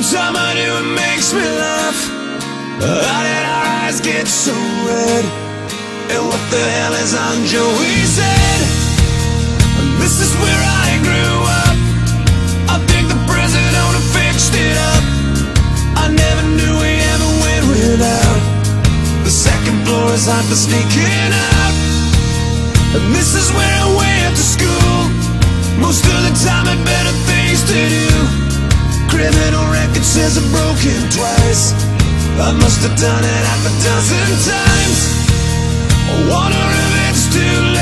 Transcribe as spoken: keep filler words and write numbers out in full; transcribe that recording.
time I do, it makes me laugh. How did our eyes get so red? And what the hell is on Joey's head? This is where I grew up. I think the president fixed it up. I never knew we ever went without. The second floor is hot for sneaking out. And this is where I went to school. Most of the time had better things to do. Criminal record says I've broken twice. I must have done it half a dozen times. I wonder if it's too late.